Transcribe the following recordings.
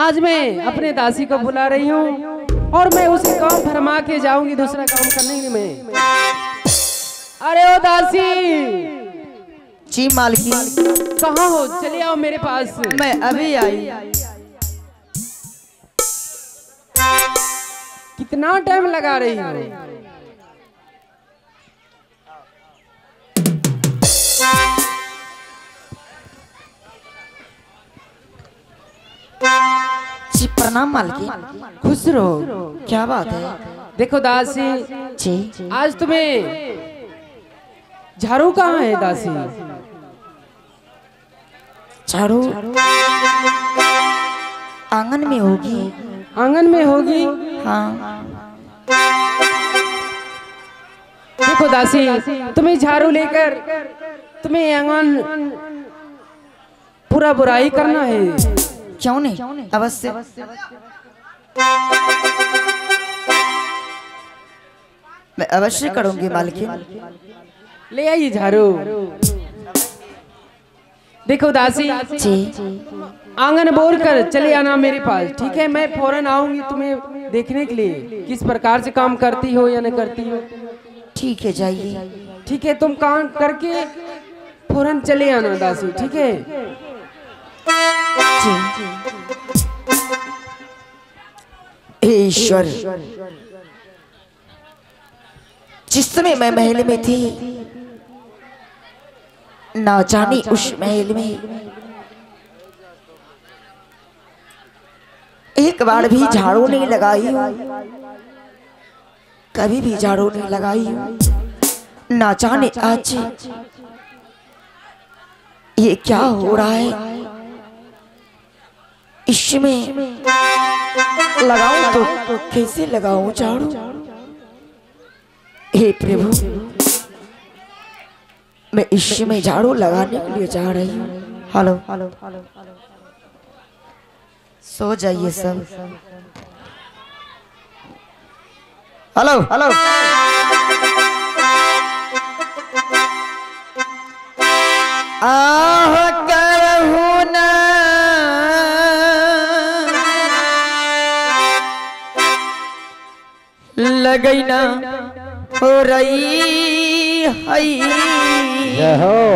आज मैं अपने दासी को बुला रही हूँ और मैं उसे काम फरमा के जाऊंगी दूसरा काम करने में। अरे ओ दासी। जी मालकी। कहाँ हो? चले आओ मेरे पास। मैं अभी आई। कितना टाइम लगा रही हो? जी प्रणाम मालकी। खुश रहो। क्या बात है? देखो दासी जी आज तुम्हें झाड़ू कहाँ है दासी? झाड़ू आंगन में होगी। आंगन में होगी? हाँ। देखो दासी तुम्हें झाड़ू लेकर तुम्हें आंगन पूरा बुराई करना है। क्यों नहीं, अवश्य। मैं अवश्य करूंगी मालकी। ले आइए झाड़ू। देखो दासी जी आंगन बोर कर चले आना मेरे पास, ठीक है? मैं फौरन आऊंगी तुम्हें देखने के लिए किस प्रकार से काम करती हो या नहीं करती हो। ठीक है, जाइए। ठीक है, तुम काम करके फौरन चले आना दासी, ठीक है? जी। ईश्वर, जिस समय मैं महल में थी ना जाने उस महल में एक बार भी झाड़ू नहीं लगाई हूँ, कभी भी झाड़ू नहीं लगाई हूँ। ना जाने आज ये क्या हो रहा है। इसमें लगाऊं तो कैसे लगाऊं झाड़ू? हे प्रभु, मैं इसमें झाड़ू लगाने के लिए जा रही हूँ। हेलो, सो जाइए सब। Hello hello. आह करहु ना लगई ना हो रही है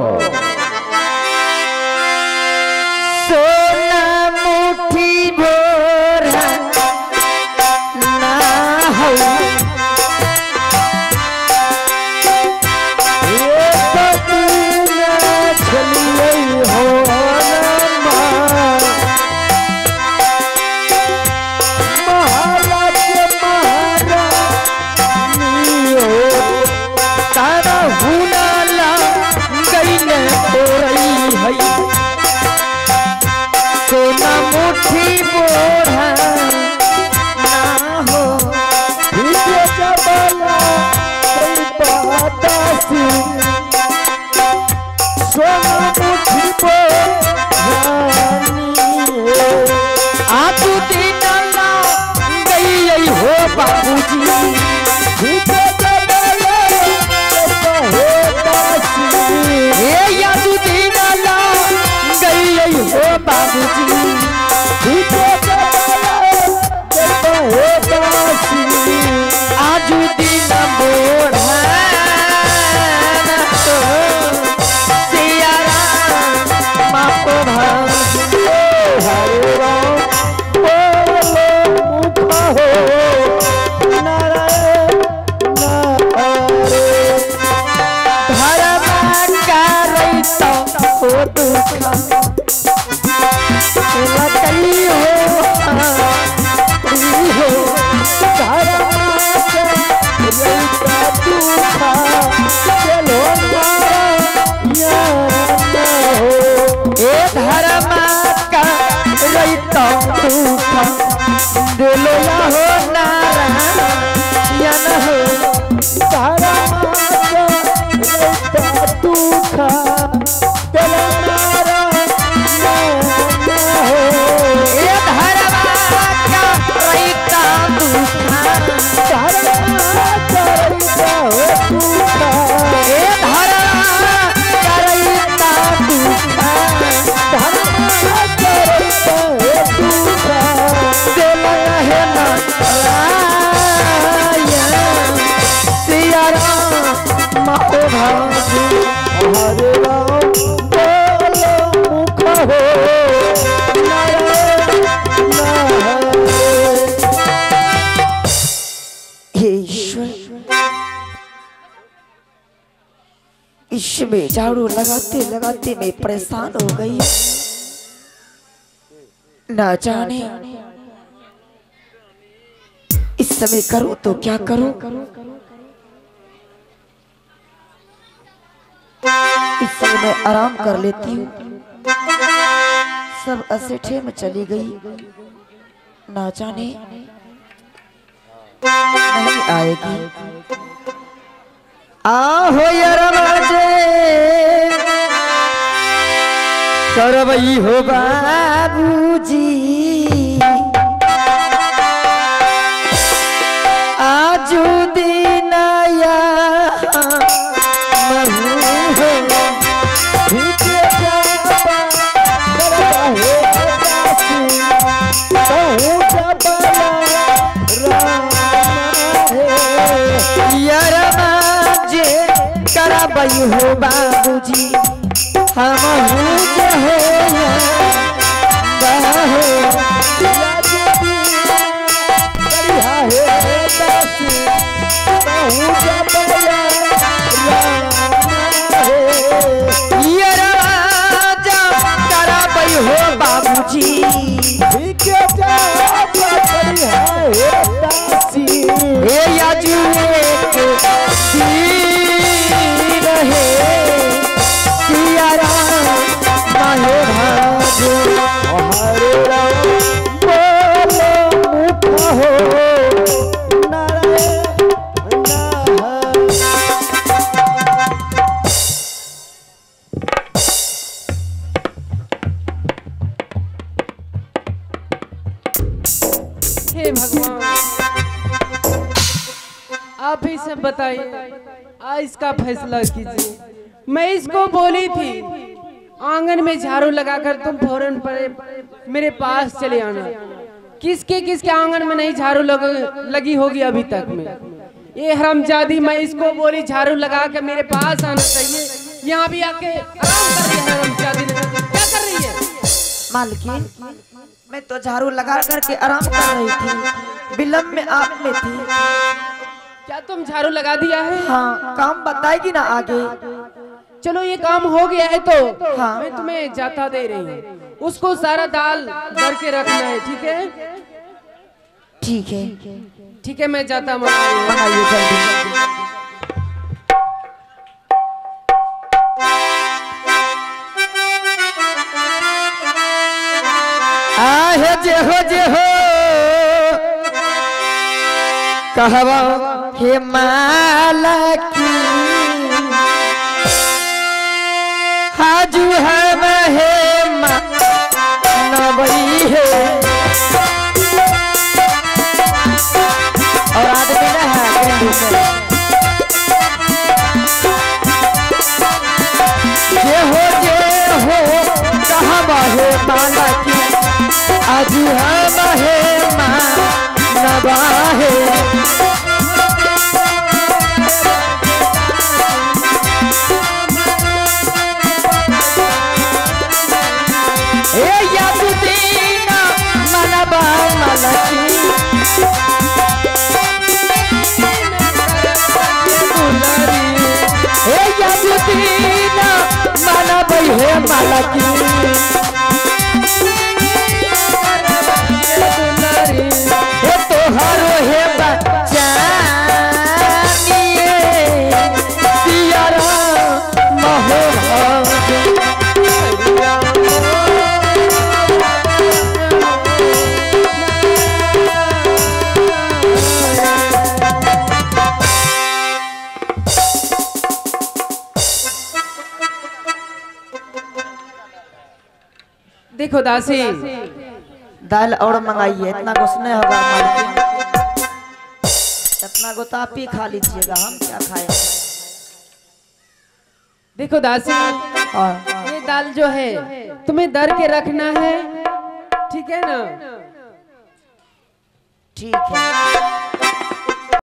सोना मुट्ठी भोर ना हो। सोना मुट्ठी बोरा ना हो। सोना मुट्ठी आप दिन गई हो बाबूजी। हो बाबूजी आज दिन बोढ़ दिलो हो नारायण हो तारा तू खा दिलो नारायण हो। ये धर्मा का रैता तू खा तारा रैता हो तू खा। ये धर्मा का रैता तू खा धर्मा का रैता हो तू खा। में झाड़ू लगाते लगाते मैं परेशान हो गई। ना जाने इस समय करूं तो क्या करूं। इस समय मैं आराम कर लेती हूँ। सब असेठे में चली गई। ना जाने नहीं आएगी। आहो यरमाजे करवई हो बाबूजी, आजू दिन आया करबई हो बाबूजी, हम करबई हो बाबूजी, हे भगवान, आप ही सब बताइए, आज इसका फैसला कीजिए। मैं इसको बोली थी आंगन में झाड़ू लगाकर तुम फौरन पर मेरे पास चले आना। किसके किसके आंगन में नहीं झाड़ू लगी होगी अभी तक में। ये हरामजादी, मैं इसको बोली झाड़ू लगा के मेरे पास आना चाहिए, यहाँ भी आके आराम कर रही है हरामजादी। क्या कर रही है? मालकिन, मैं तो झाड़ू लगा करके आराम कर रही थी, विलम्ब में आप में थी। क्या तुम झाड़ू लगा दिया है? हाँ, काम बताएगी ना आगे। चलो ये काम हो गया है तो हाँ। मैं तुम्हें जाता दे रही हूँ। उसको सारा दाल दर के रखना है, ठीक है? ठीक है, ठीक है, मैं जाता हूँ। मंगाइए जल्दी। आहे जे हो कहवा हे माला की, हाजू हम हे नबई है। और आदमी ना है जे हो कहवा हे माला की, आज हम है नबा है। मनबा मलकी मनबई है मलकी, तोहरो हे बच्चा देखो दासी, दाल और मंगाइए, इतना कुछ नहीं होगा मालकिन, इतना को तो आप ही खा लीजिएगा, हम क्या खाएंगे। देखो दासी, ये दाल जो है तुम्हें दर के रखना है, ठीक है ना? ठीक है।